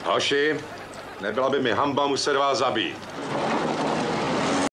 Hoši, nebyla by mi hanba muset vás zabít.